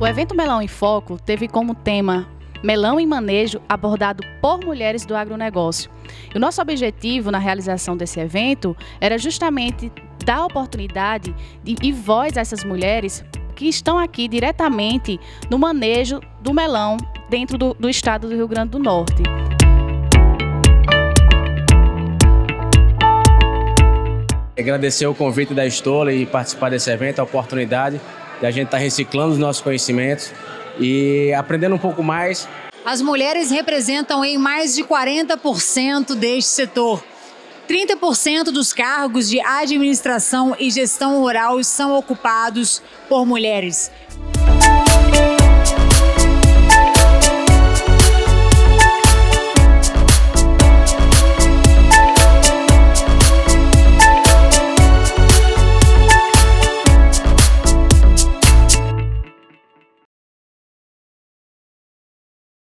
evento Melão em Foco teve como tema Melão em Manejo, abordado por mulheres do agronegócio. E o nosso objetivo na realização desse evento era justamente dar oportunidade e voz a essas mulheres que estão aqui diretamente no manejo do melão dentro do estado do Rio Grande do Norte. Agradecer o convite da Stoller e participar desse evento, a oportunidade de a gente estar reciclando os nossos conhecimentos e aprendendo um pouco mais. As mulheres representam em mais de 40% deste setor. 30% dos cargos de administração e gestão rural são ocupados por mulheres.